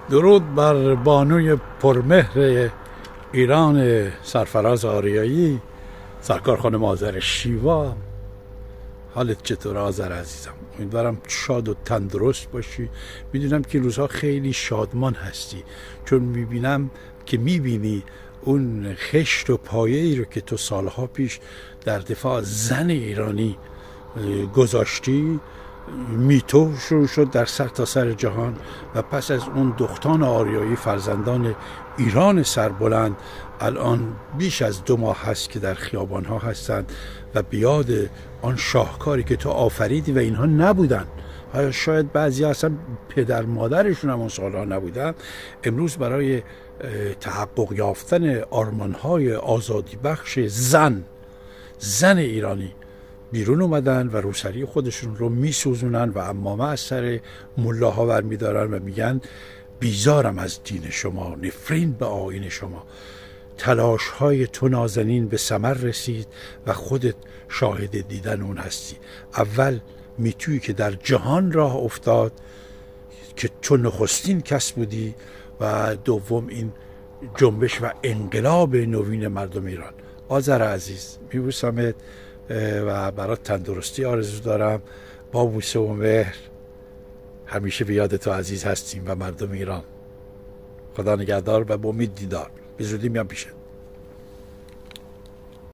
درود بر بانوی پرمهر ایران سرفراز آریایی، سرکار خانم آذر شیوا. حالت چطور آذر عزیزم؟ امیدوارم شاد و تندرست باشی. میدونم که روزها خیلی شادمان هستی، چون میبینی اون خشت و پایه ای رو که تو سالها پیش در دفاع زن ایرانی گذاشتی میتو شروع شد در سرتاسر جهان، و پس از اون دختان آریایی فرزندان ایران سربلند الان بیش از 2 ماه هست که در خیابان ها هستند و بیاد آن شاهکاری که تو آفریدی و اینها نبودن، شاید بعضی اصلا پدر مادرشون هم اون سالها نبودن، امروز برای تحقق یافتن آرمانهای آزادی بخش زن ایرانی بیرون اومدن و روسری خودشون رو میسوزونن و عمامه از سر ملاها ور میدارن و میگن بیزارم از دین شما، نفرین به آیین شما. تلاش های تو نازنین به ثمر رسید و خودت شاهد دیدن اون هستی. اول میتویی که در جهان راه افتاد که تو نخستین کس بودی، و دوم این جنبش و انقلاب نوین مردم ایران. آذر عزیز، میبوسمت و برات تندرستی آرزو دارم. با بوسه و مهر همیشه به یاد تو عزیز هستیم و مردم ایران. خدا نگهدار و با امید دیدار. به زودی میام پیشت.